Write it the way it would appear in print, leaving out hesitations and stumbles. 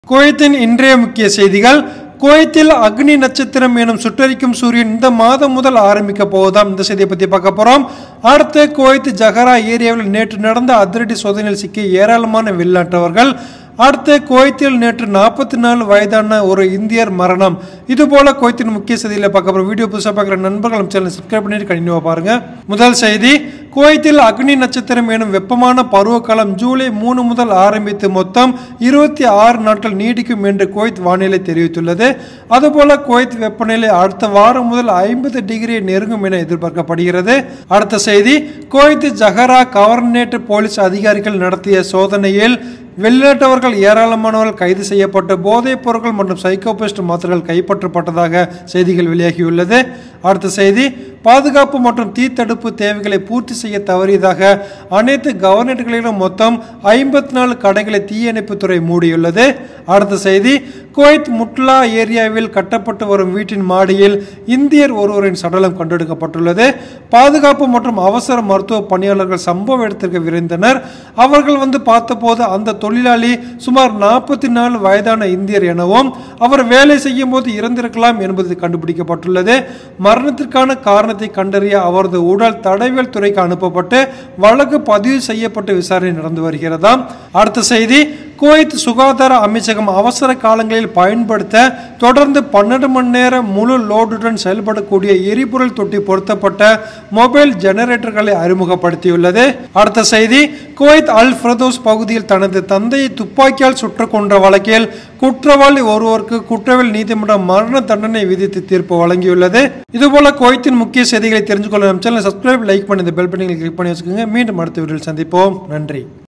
குவைத்தின் இன்றைய முக்கிய செய்திகள். குவைத்தில் அக்னி நட்சத்திரம் எனும் சுட்டரிக்கும் சூரியன் இந்த மாதம் முதல் ஆரம்பிக்க போவதாம். இந்த செய்தியை பற்றி பார்க்க போகிறோம். அடுத்து குவைத் ஜஹரா ஏரியாவில் நேற்று நடந்த அதிரடி சோதனையில் சிக்கிய ஏராளமான வெளிநாட்டவர்கள். அடுத்து குவைத்தில் நேற்று 44 வயதான ஒரு இந்தியர் மரணம். இதுபோல குவைத்தின் முக்கிய செய்திகளை பார்க்க போகிறோம். வீடியோ புதுசாக பார்க்குற நண்பர்கள் சேனல் சப்ஸ்கிரைப் பண்ணிட்டு கண்டினியூவாக பாருங்க. முதல் செய்தி, குவைத்தில் அக்னி நட்சத்திரம் எனும் வெப்பமான பருவகாலம் ஜூலை 3 முதல் ஆரம்பித்து மொத்தம் 26 நாட்கள் நீடிக்கும் என்று குவைத் வானிலை தெரிவித்துள்ளது. அதுபோல குவைத் வெப்பநிலை அடுத்த வாரம் முதல் 50 டிகிரியை நெருங்கும் என எதிர்பார்க்கப்படுகிறது. அடுத்த செய்தி, குவைத் ஜஹரா கவர்னரேட் போலீஸ் அதிகாரிகள் நடத்திய சோதனையில் வெளிநாட்டவர்கள் ஏராளமானவர்கள் கைது செய்யப்பட்டு போதைப் பொருட்கள் மற்றும் சைக்கோபெஸ்ட் மாத்திரைகள் கைப்பற்றப்பட்டதாக செய்திகள் வெளியாகியுள்ளது. அடுத்த செய்தி, பாதுகாப்பு மற்றும் தீத்தடுப்பு தேவைகளை பூர்த்தி செய்ய தவறியதாக அனைத்து கவர்னரேட்டுகளிலும் மொத்தம் 54 கடைகளை தீயணைப்புத்துறை மூடியுள்ளது. அடுத்த செய்தி, குவைத் முட்லா ஏரியாவில் கட்டப்பட்டு வரும் வீட்டின் மாடியில் இந்தியர் ஒருவரின் சடலம் கண்டெடுக்கப்பட்டுள்ளது. பாதுகாப்பு மற்றும் அவசர மருத்துவ பணியாளர்கள் சம்பவ இடத்திற்கு விரைந்தனர். அவர்கள் பார்த்தபோது அந்த தொழிலாளி சுமார் 44 வயதான இந்தியர் எனவும் அவர் வேலை செய்யும் போது இறந்திருக்கலாம் என்பது கண்டுபிடிக்கப்பட்டுள்ளது. மரணத்திற்கான காரணத்தை கண்டறிய அவரது உடல் தடவியல் துறைக்கு அனுப்பப்பட்டு வழக்கு பதிவு செய்யப்பட்டு விசாரணை நடந்து வருகிறதாம். அடுத்த செய்தி, குவைத் சுகாதார அமைச்சகம் அவசர காலங்களில் பயன்படுத்த தொடர்ந்து 12 மணி நேரம் முழு லோடுடன் செயல்படக்கூடிய எரிபொருள் தொட்டி பொருத்தப்பட்ட மொபைல் ஜெனரேட்டர்களை அறிமுகப்படுத்தியுள்ளது. அடுத்த செய்தி, குவைத் அல் ஃபிரதோஸ் பகுதியில் தனது தந்தையை துப்பாக்கியால் சுட்டுக் கொன்ற வழக்கில் குற்றவாளி ஒருவருக்கு குற்றவியல் நீதிமன்றம் மரண தண்டனை விதித்து தீர்ப்பு வழங்கியுள்ளது. இதுபோல குவைத்தின் முக்கிய செய்திகளை தெரிஞ்சுக்கொள்ள நம்ம சேனலை சப்ஸ்கிரைப், லைக் பண்ணி இந்த பெல் பட்டனை கிளிக் பண்ணி வச்சுக்கோங்க. மீண்டும் அடுத்த வீடியோவில் சந்திப்போம். நன்றி.